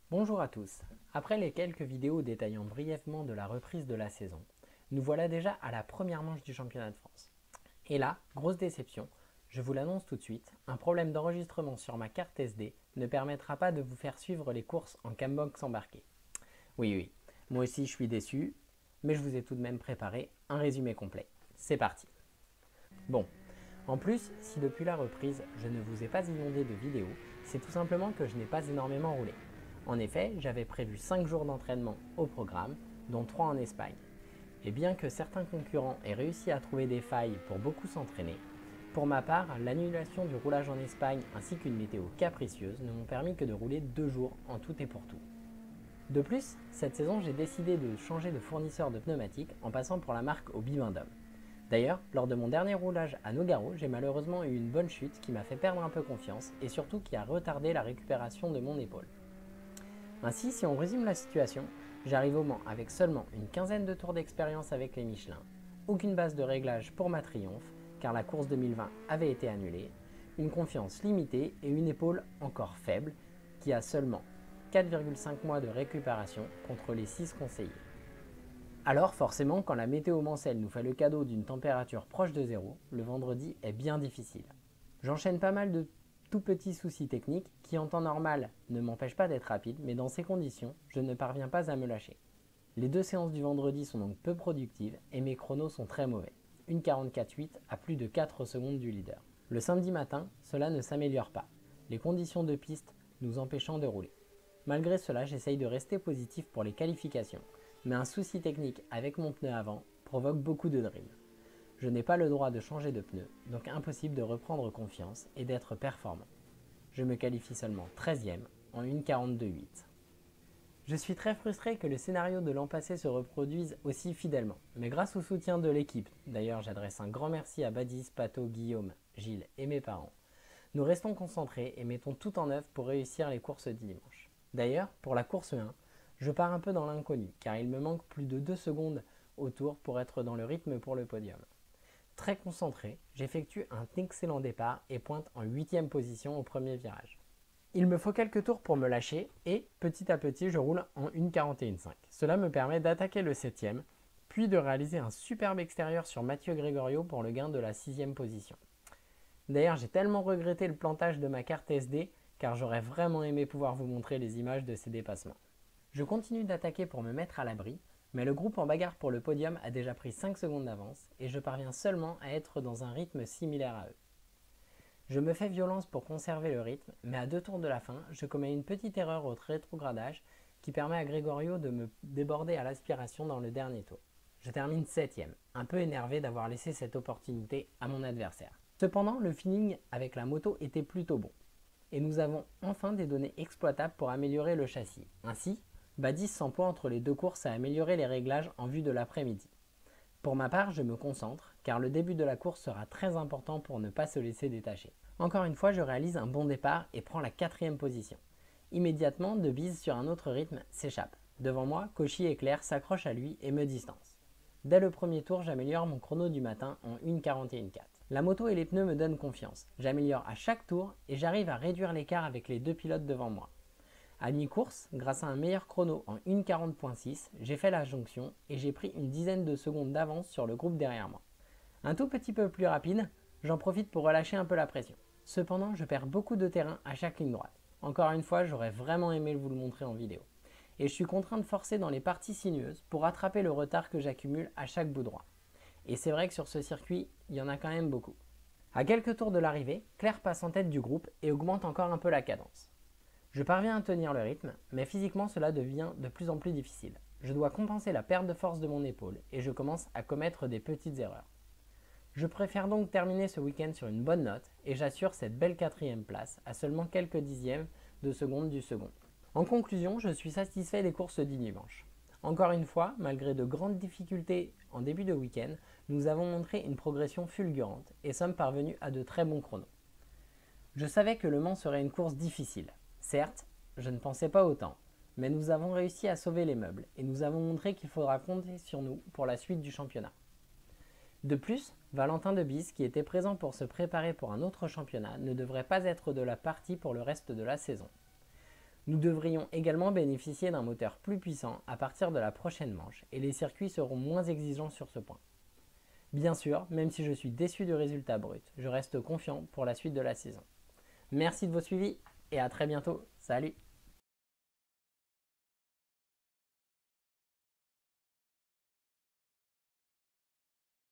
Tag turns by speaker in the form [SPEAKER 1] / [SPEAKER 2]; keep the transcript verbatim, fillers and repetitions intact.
[SPEAKER 1] Bonjour à tous. Après les quelques vidéos détaillant brièvement de la reprise de la saison, nous voilà déjà à la première manche du championnat de France. Et là, grosse déception, je vous l'annonce tout de suite, un problème d'enregistrement sur ma carte S D ne permettra pas de vous faire suivre les courses en Cambox embarqué. Oui, oui, moi aussi je suis déçu, mais je vous ai tout de même préparé un résumé complet. C'est parti. Bon, en plus, si depuis la reprise, je ne vous ai pas inondé de vidéos, c'est tout simplement que je n'ai pas énormément roulé. En effet, j'avais prévu cinq jours d'entraînement au programme, dont trois en Espagne. Et bien que certains concurrents aient réussi à trouver des failles pour beaucoup s'entraîner, pour ma part, l'annulation du roulage en Espagne ainsi qu'une météo capricieuse ne m'ont permis que de rouler deux jours en tout et pour tout. De plus, cette saison, j'ai décidé de changer de fournisseur de pneumatiques en passant pour la marque au Bibendum. D'ailleurs, lors de mon dernier roulage à Nogaro, j'ai malheureusement eu une bonne chute qui m'a fait perdre un peu confiance et surtout qui a retardé la récupération de mon épaule. Ainsi, si on résume la situation, j'arrive au Mans avec seulement une quinzaine de tours d'expérience avec les Michelin, aucune base de réglage pour ma triomphe, car la course deux mille vingt avait été annulée, une confiance limitée et une épaule encore faible, qui a seulement quatre virgule cinq mois de récupération contre les six conseillés. Alors forcément, quand la météo mancelle nous fait le cadeau d'une température proche de zéro, le vendredi est bien difficile. J'enchaîne pas mal de tout petits soucis techniques qui en temps normal ne m'empêchent pas d'être rapide, mais dans ces conditions, je ne parviens pas à me lâcher. Les deux séances du vendredi sont donc peu productives et mes chronos sont très mauvais. une quarante-quatre huit à plus de quatre secondes du leader. Le samedi matin, cela ne s'améliore pas, les conditions de piste nous empêchant de rouler. Malgré cela, j'essaye de rester positif pour les qualifications, mais un souci technique avec mon pneu avant provoque beaucoup de drill. Je n'ai pas le droit de changer de pneu, donc impossible de reprendre confiance et d'être performant. Je me qualifie seulement treizième en une quarante-deux huit. Je suis très frustré que le scénario de l'an passé se reproduise aussi fidèlement, mais grâce au soutien de l'équipe, d'ailleurs j'adresse un grand merci à Badis, Pato, Guillaume, Gilles et mes parents, nous restons concentrés et mettons tout en œuvre pour réussir les courses du dimanche. D'ailleurs, pour la course un, je pars un peu dans l'inconnu, car il me manque plus de deux secondes au tour pour être dans le rythme pour le podium. Très concentré, j'effectue un excellent départ et pointe en huitième position au premier virage. Il me faut quelques tours pour me lâcher et, petit à petit, je roule en une quarante et un cinq. Cela me permet d'attaquer le septième, puis de réaliser un superbe extérieur sur Mathieu Gregorio pour le gain de la sixième position. D'ailleurs, j'ai tellement regretté le plantage de ma carte S D car j'aurais vraiment aimé pouvoir vous montrer les images de ces dépassements. Je continue d'attaquer pour me mettre à l'abri, mais le groupe en bagarre pour le podium a déjà pris cinq secondes d'avance et je parviens seulement à être dans un rythme similaire à eux. Je me fais violence pour conserver le rythme, mais à deux tours de la fin, je commets une petite erreur au rétrogradage qui permet à Gregorio de me déborder à l'aspiration dans le dernier tour. Je termine septième, un peu énervé d'avoir laissé cette opportunité à mon adversaire. Cependant, le feeling avec la moto était plutôt bon, et nous avons enfin des données exploitables pour améliorer le châssis. Ainsi, Badis s'emploie entre les deux courses à améliorer les réglages en vue de l'après-midi. Pour ma part, je me concentre, car le début de la course sera très important pour ne pas se laisser détacher. Encore une fois, je réalise un bon départ et prends la quatrième position. Immédiatement, De Bise sur un autre rythme s'échappe. Devant moi, Cauchy et Claire s'accrochent à lui et me distancent. Dès le premier tour, j'améliore mon chrono du matin en une quarante et un quatre. La moto et les pneus me donnent confiance. J'améliore à chaque tour et j'arrive à réduire l'écart avec les deux pilotes devant moi. À mi-course, grâce à un meilleur chrono en une quarante six, j'ai fait la jonction et j'ai pris une dizaine de secondes d'avance sur le groupe derrière moi. Un tout petit peu plus rapide, j'en profite pour relâcher un peu la pression. Cependant, je perds beaucoup de terrain à chaque ligne droite. Encore une fois, j'aurais vraiment aimé vous le montrer en vidéo. Et je suis contraint de forcer dans les parties sinueuses pour rattraper le retard que j'accumule à chaque bout droit. Et c'est vrai que sur ce circuit, il y en a quand même beaucoup. À quelques tours de l'arrivée, Claire passe en tête du groupe et augmente encore un peu la cadence. Je parviens à tenir le rythme, mais physiquement cela devient de plus en plus difficile. Je dois compenser la perte de force de mon épaule et je commence à commettre des petites erreurs. Je préfère donc terminer ce week-end sur une bonne note et j'assure cette belle quatrième place à seulement quelques dixièmes de seconde du second. En conclusion, je suis satisfait des courses du dimanche. Encore une fois, malgré de grandes difficultés en début de week-end, nous avons montré une progression fulgurante et sommes parvenus à de très bons chronos. Je savais que le Mans serait une course difficile. Certes, je ne pensais pas autant, mais nous avons réussi à sauver les meubles et nous avons montré qu'il faudra compter sur nous pour la suite du championnat. De plus, Valentin De Bise, qui était présent pour se préparer pour un autre championnat, ne devrait pas être de la partie pour le reste de la saison. Nous devrions également bénéficier d'un moteur plus puissant à partir de la prochaine manche et les circuits seront moins exigeants sur ce point. Bien sûr, même si je suis déçu du résultat brut, je reste confiant pour la suite de la saison. Merci de vos suivis et à très bientôt. Salut!